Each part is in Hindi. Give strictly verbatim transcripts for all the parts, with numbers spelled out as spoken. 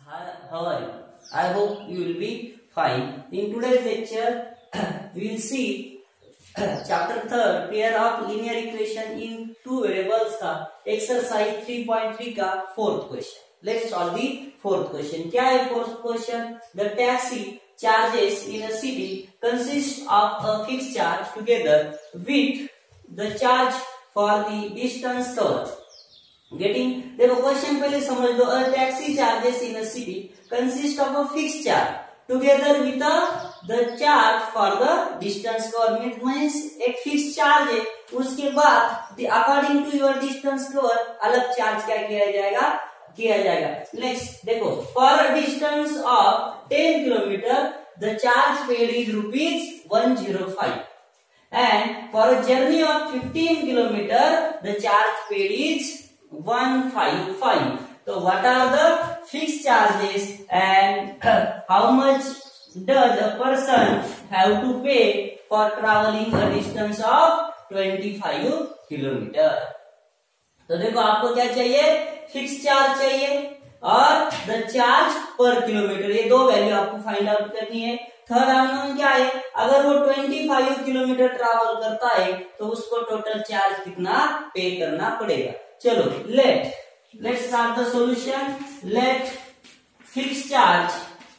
How are you? I hope you will be fine. In today's lecture, we will see chapter third, pair of linear equation in two variables का exercise three point three का fourth question. Let's solve the fourth question. क्या है fourth question? The taxi charges in a city consist of a fixed charge together with the charge for the distance covered. Getting? देखो क्वेश्चन पहले समझ लो. A taxi charges in a city consist of a fixed charge together with the the charge for the distance covered. Means एक fixed charge है, उसके बाद according to your distance covered अलग charge क्या किया जाएगा किया जाएगा. Next देखो, for a distance of ten kilometer the charge paid is rupees one hundred five. And for a journey of fifteen kilometer the charge paid is one hundred fifty-five. So what are the fixed charges and how much does a person have to pay for traveling a distance of twenty-five kilometer? तो देखो आपको क्या चाहिए, फिक्स चार्ज चाहिए और द चार्ज पर किलोमीटर, ये दो वैल्यू आपको फाइंड आउट करनी है. थर्ड अननोन क्या है, अगर वो पच्चीस किलोमीटर ट्रैवल करता है तो उसको टोटल चार्ज कितना पे करना पड़ेगा. चलो let let start the solution. Let fix charge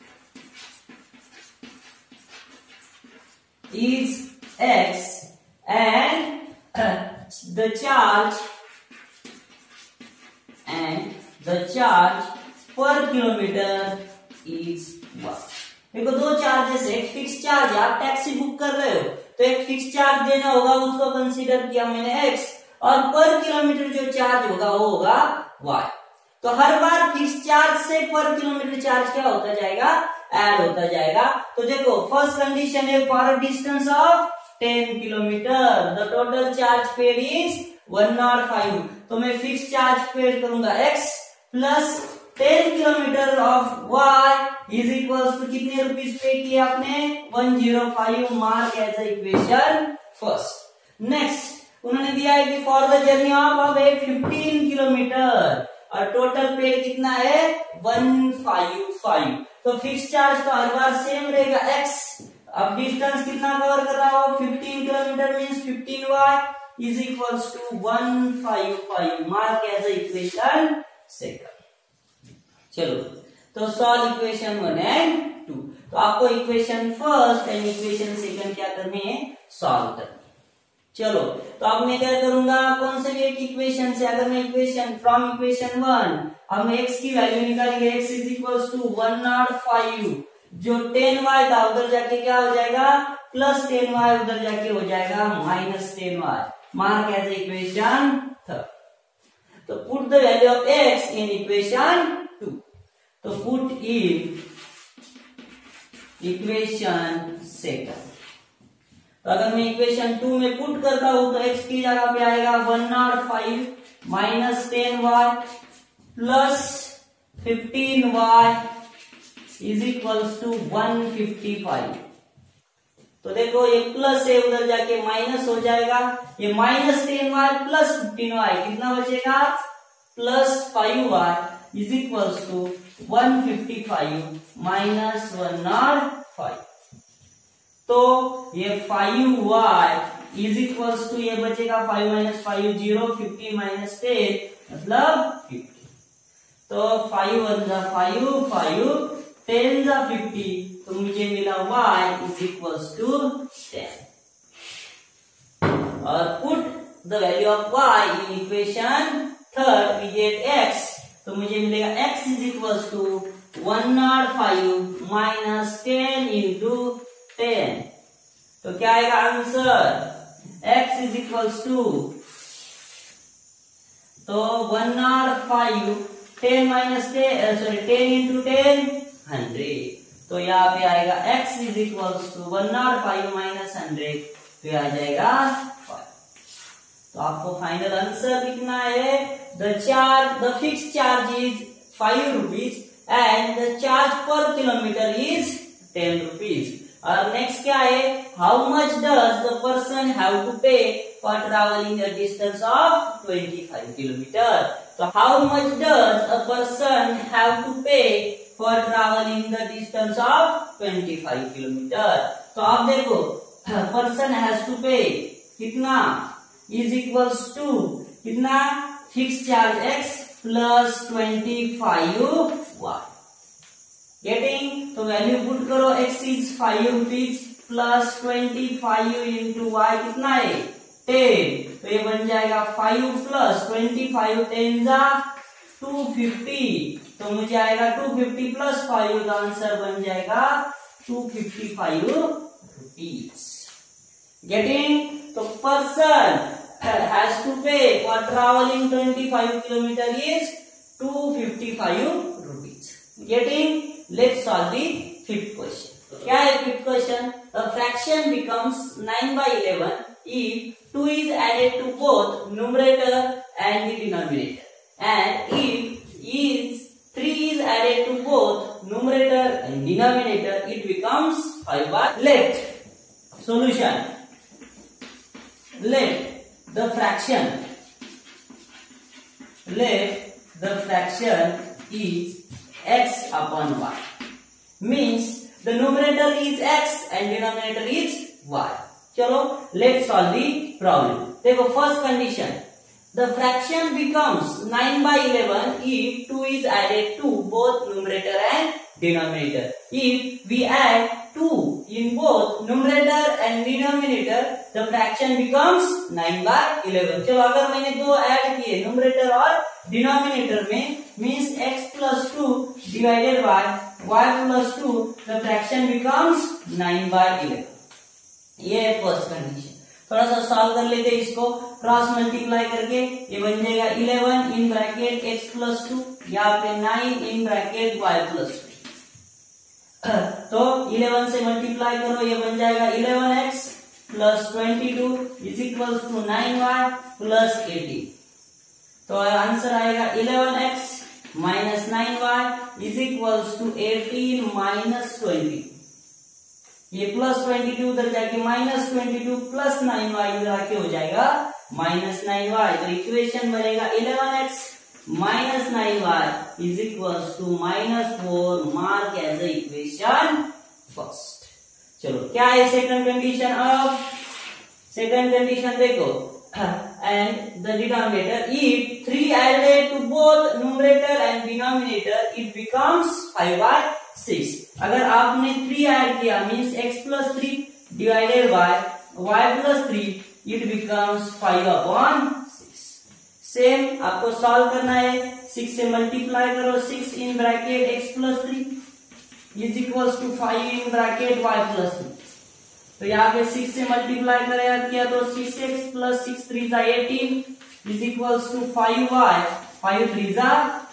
is x and the charge and the charge per kilometer is y. देखो दो चार्जेस है, एक फिक्स चार्ज है, आप टैक्सी बुक कर रहे हो तो एक फिक्स चार्ज देना होगा, उसको कंसीडर किया मैंने x, और पर किलोमीटर जो चार्ज होगा वो होगा y. तो हर बार फिक्स चार्ज से पर किलोमीटर चार्ज क्या होता जाएगा, ऐड होता जाएगा. तो देखो फर्स्ट कंडीशन है for a distance of ten kilometre the total charge paid is one hundred five. तो मैं फिक्स चार्ज पेड करूंगा x plus ten kilometre of y is equal to कितने रुपीज पे किए आपने, one hundred five. Mark as equation first. Next उन्होंने दिया है कि फॉर द जर्नी ऑफ अब एक फिफ्टीन किलोमीटर और टोटल पेड कितना है वन फिफ्टी फाइव. तो फिक्स चार्ज तो हर बार सेम रहेगा x. अब डिस्टेंस कितना कवर कर रहा हो, fifteen kilometre means fifteen y is equals to one fifty five. Mark as equation second. चलो तो solve equation one and two. तो आपको equation first and equation second क्या करनी है, सॉल्व करनी. चलो तो अब मैं क्या करूंगा, कौन से भी एक इक्वेशन से अगर मैं इक्वेशन फ्रॉम इक्वेशन वन हम x की वैल्यू निकालेंगे, x is equals to one hundred five. जो टेन वाई था उधर जाके क्या हो जाएगा, प्लस टेन वाई उधर जाके हो जाएगा minus ten y. Mark as equation third. तो put the value of x in equation two. तो पुट इन इक्वेशन सेकंड. तो अगर मैं इक्वेशन टू में पुट करता हूं तो x की जगह पे आएगा one hundred five minus ten y plus fifteen y is equals to one fifty five. तो देखो ये प्लस है उधर जाके माइनस हो जाएगा, ये minus ten y plus fifteen y कितना बचेगा, plus five y is equals to one fifty five minus one hundred five. तो ये five y is equals to ये बचेगा five minus five zero, fifty minus ten मतलब फिफ्टी. तो फाइव वन जा फाइव, फाइव टेन जा फिफ्टी, तो मुझे मिला y is equals to ten. और put the value of y in equation third we get x. तो मुझे मिलेगा x is equals to one hundred five minus ten into ten. तो क्या आएगा answer, x is equals to, तो one hundred five ten minus ten sorry ten into ten hundred. तो यहाँ पे आएगा x is equals to one hundred five minus hundred, तो आ जाएगा फाइव. तो आपको फाइनल आंसर लिखना है the charge the fix charge is five rupees and the charge per kilometre is ten rupees. और नेक्स्ट क्या है, how much does the person have to pay for travelling a distance of twenty five kilometre. तो how much does a person have to pay for travelling the distance of twenty five kilometre. तो आप देखो पर्सन हैज टू पे कितना इज इक्वल्स टू कितना fix charge x plus twenty five y. Getting? तो वैल्यू पुट करो, x is five rupees plus twenty five into y कितना है टेन। तो ये बन जाएगा five plus twenty five ten जा टू फिफ्टी। तो मुझे आएगा टू फिफ्टी प्लस फाइव का आंसर बन जाएगा two fifty five rupees. Getting? तो person has to pay for travelling twenty five kilometre is two fifty five rupees. Getting? Let's solve the fifth question. क्या है fifth question? A fraction becomes nine by eleven if two is added to both numerator and the denominator, and if is three is added to both numerator and denominator, it becomes five by. Let solution. Let the fraction. Let the fraction is x upon y. Means the numerator is x and denominator is y. चलो let's solve the problem. देखो first condition, the fraction becomes nine by eleven if two is added to both numerator and denominator. If we add two in both numerator and denominator, the fraction becomes nine by eleven. चलो अगर मैंने दो ऐड किए numerator और denominator में, means x plus two divided by y plus two, the fraction becomes nine by eleven. ये है फर्स्ट कंडीशन। थोड़ा सा सॉल्व कर लेते हैं इसको, क्रॉस मल्टीप्लाई करके ये बन जाएगा eleven in bracket x plus two, यहाँ पे nine in bracket y plus two. तो इलेवन से मल्टीप्लाई करो, ये बन जाएगा eleven x plus twenty two is equal to nine y plus eighteen. तो आंसर आएगा eleven x minus nine y is equal to eighteen minus twenty. ये प्लस ट्वेंटी टू उधर जाके minus twenty two plus nine y उधर आके हो जाएगा माइनस नाइन वाई। तो इक्वेशन बनेगा eleven x minus nine y is equal to minus four. Mark as a equation first. चलो क्या है सेकंड कंडीशन? अब सेकंड कंडीशन देखो, and the denominator, if three added to both numerator and denominator, it becomes five by six. अगर आपने थ्री ऐड किया means x plus three divided by y plus three, it becomes five upon six. Same आपको सॉल्व करना है, सिक्स से मल्टीप्लाई करो, six in bracket x plus three is equal to five in bracket y plus three. तो यहाँ पे सिक्स से मल्टीप्लाई करें किया तो six x plus six three जा eighteen is equal to five y, five three जा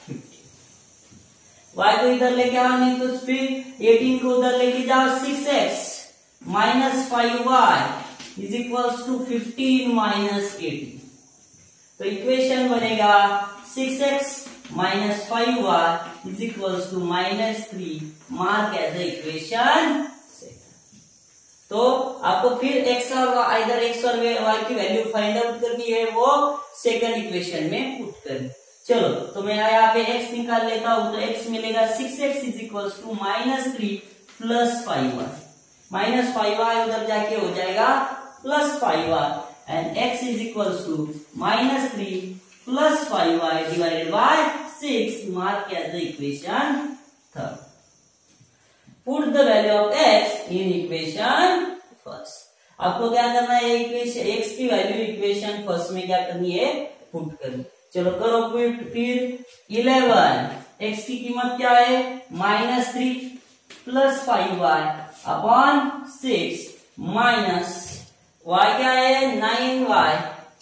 y को इधर लेके आओ, नहीं तो फिर एटीन को उधर लेके जाओ, six x minus five y is equal to fifteen minus eighteen. तो इक्वेशन बनेगा six x minus five y is equal to minus three. Mark as a equation. तो आपको फिर x और इधर x और y की वैल्यू फाइंड आउट करनी है, वो सेकंड इक्वेशन में पुट करनी। चलो तो मैं यहाँ पे x निकाल लेता हूं, तो x मिलेगा six x is equal to minus three plus five y, minus five y उधर जाके हो जाएगा plus five y and x is equal to minus three plus five y divided by six. Mark as the equation third. Put the value of x in equation first. आपको क्या करना है, इक्वेशन x की वैल्यू इक्वेशन फर्स्ट में क्या करनी है, पुट करनी। चलो करो पुट। फिर इलेवन x की कीमत क्या है, minus three plus five y upon six minus y क्या है nine y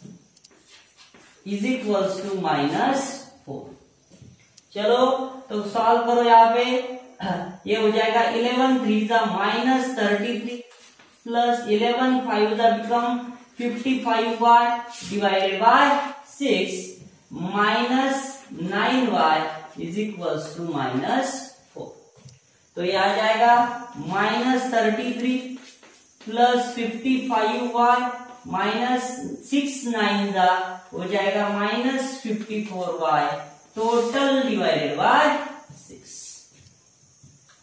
is equal to minus four. चलो तो सॉल्व करो, यहाँ पे ये हो जाएगा इलेवन थ्री जा minus thirty three plus eleven five जा become fifty five y divided by six minus nine y is equal to minus four. तो ये आ जाएगा minus thirty three plus fifty five y minus six nine जा हो जाएगा minus fifty four y total divided by six.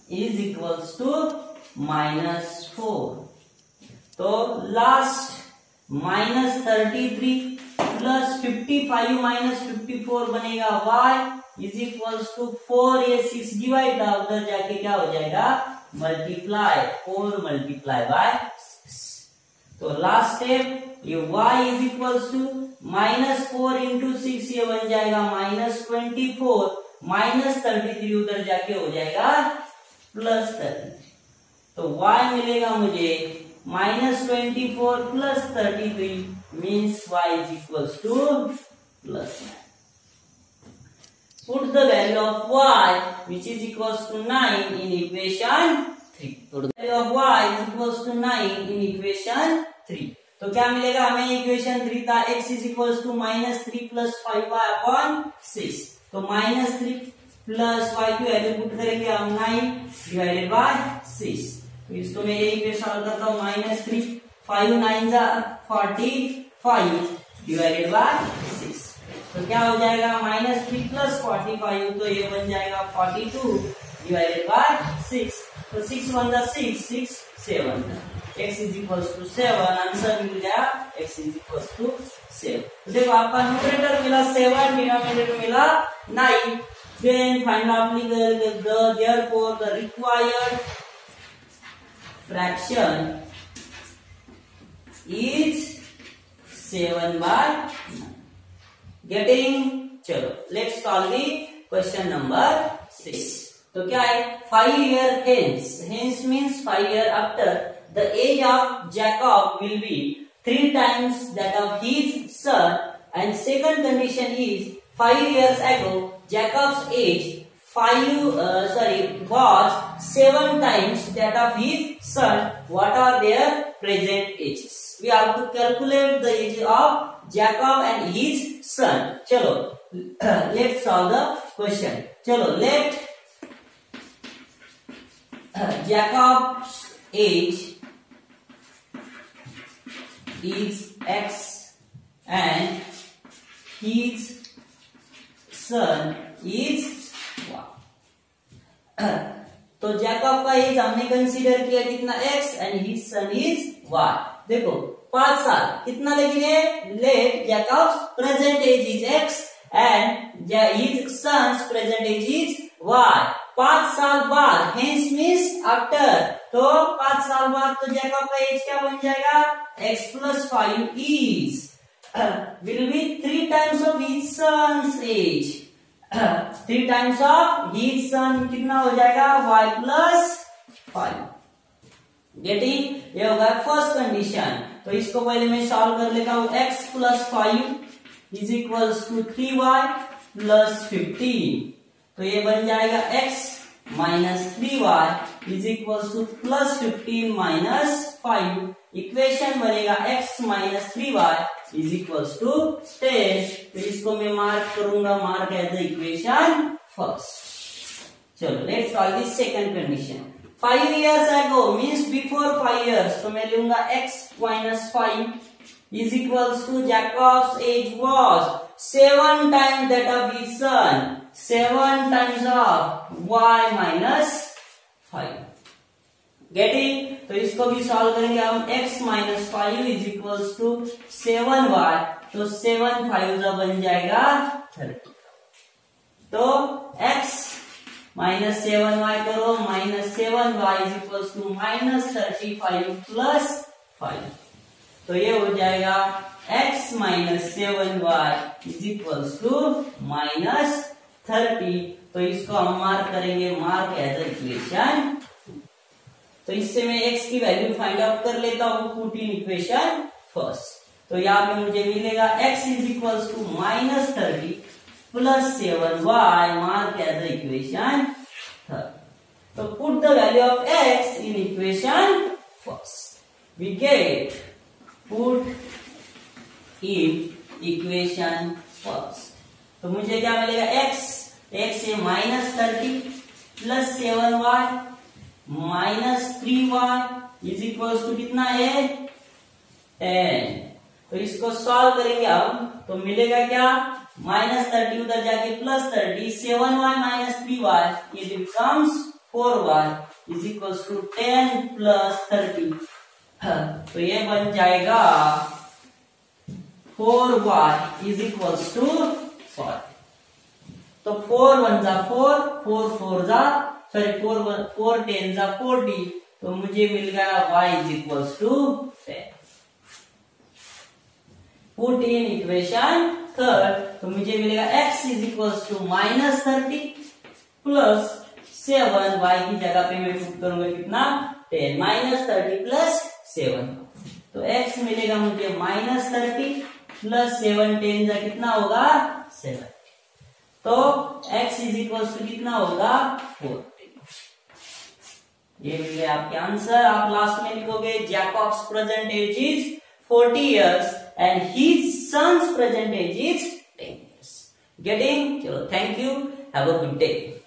Is equals to minus four. तो last minus thirty three plus fifty five minus fifty four बनेगा y is equals to four, ये सिक्स डिवाइड था उधर जाके क्या हो जाएगा multiply, four multiply by six. तो लास्ट स्टेप ये y is equals to minus four into six, ये बन जाएगा minus twenty four, minus thirty three उधर जाके हो जाएगा प्लस थर्टी थ्री। तो y मिलेगा मुझे minus twenty four plus thirty three means y is equals to plus nine. Put the value of y which is equals to nine in equation three. So the value of y is equals to nine in equation three. तो क्या मिलेगा हमें इक्वेशन थ्री था x is equals to minus three plus five y upon six. तो माइनस थ्री प्लस y की वैल्यू पुट करेंगे हम नाइन डिवाइडेड बाय सिक्स। तो इसको मैं यही पे सॉल्व करता हूँ, माइनस थ्री फाइव नाइन जा forty five divided by six. तो क्या हो जाएगा minus three plus forty five, तो ये बन जाएगा forty two divided by six. तो सिक्स वन जा six, six seven, x is equals to seven, answer मिल गया x is equals to seven. तो देखो आपका न्यूमरेटर मिला सेवन, डिनोमिनेटर मिला nine. Then finally therefore the required fraction is seven by nine. Getting? चलो let's solve the question number six. तो क्या है five year hence, hence means five year after, the age of Jacob will be three times that of his son, and second condition is five years ago Jacob's age five uh, sorry was seven times that of his son. What are their present ages? We have to calculate the age of Jacob and his son. चलो let's solve the question. चलो let Jacob's age is x and his son is तो जैकब का एज हमने कंसीडर किया कितना x and his son is y। देखो पांच साल कितना लगेंगे, let Jacob's present age is x and his son's present age is y। पांच साल बाद हेंस मींस आफ्टर, तो पांच साल बाद तो जैकब का एज क्या बन जाएगा x plus five is will be three times of his son's age. Three times of his son कितना हो जाएगा y प्लस फाइव। गेटिंग? ये होगा फर्स्ट कंडीशन। तो इसको पहले मैं सॉल्व कर लेता हूं, x plus five is equals to three y plus fifteen. तो ये बन जाएगा x minus three y is equals to plus fifteen minus five. Equation बनेगा x minus three y is equals to ten. तो इसको मैं मार्क करूंगा, mark as the equation first. चलो let's solve the second condition. Five years ago means before five years, तो मैं लूंगा x minus five is equals to Jacobs age was seven times that of his son, seven times of y minus five. Getting? तो इसको भी सॉल्व करेंगे हम, x minus five is equals to seven y, तो सेवन फाइव का बन जाएगा थर्टी। तो x माइनस सेवन वाई करो, minus seven y is equals to minus thirty five plus five. तो ये हो जाएगा x minus seven y is equals to minus thirty. तो इसको हम मार्क करेंगे, मार्क एज अ इक्वेशन। तो इससे मैं x की वैल्यू फाइंड आउट कर लेता हूं, पुट इन इक्वेशन फर्स्ट। तो यहाँ पे मुझे मिलेगा x is equals to minus thirty plus seven y, mark as the equation third. तो put the value of x in equation first, we get put in equation first. तो मुझे क्या मिलेगा x, x से minus thirty plus seven y minus three y is equals to कितना है टेन। तो इसको सॉल्व करेंगे हम, तो मिलेगा क्या माइनस थर्टी उधर जाके plus thirty, seven y minus three y, ये becomes four y is equal to ten plus thirty, तो ये बन जाएगा four y is equal to forty. तो फोर वन जा फोर, फोर फोर जा sorry four one four ten जा फोर्टी, तो मुझे मिल गया y is equal to ten. Put in equation third, तो मुझे मिलेगा x is equal to minus thirty plus seven, y की जगह पे मैं पुट करूंगा कितना ten, minus thirty plus seven, तो x मिलेगा मुझे minus thirty plus seven, ten जा कितना होगा सेवन, तो x इज इक्वल टू कितना होगा फोर्टी। ये मिल गया आपके आंसर। आप लास्ट में लिखोगे Jacob's present age is forty years and his son's present age is ten years. Getting? चलो, thank you, have a good day.